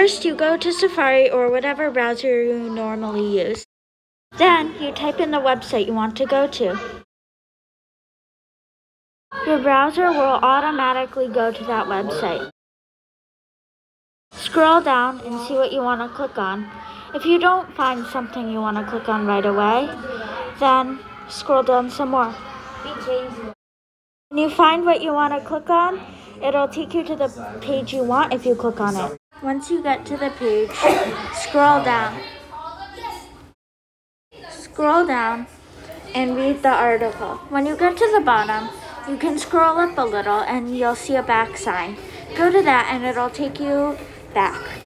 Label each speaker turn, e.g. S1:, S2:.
S1: First, you go to Safari or whatever browser you normally use. Then, you type in the website you want to go to. Your browser will automatically go to that website. Scroll down and see what you want to click on. If you don't find something you want to click on right away, then scroll down some more. When you find what you want to click on, it'll take you to the page you want if you click on it. Once you get to the page, scroll down. Scroll down and read the article. When you get to the bottom, you can scroll up a little and you'll see a back sign. Go to that and it'll take you back.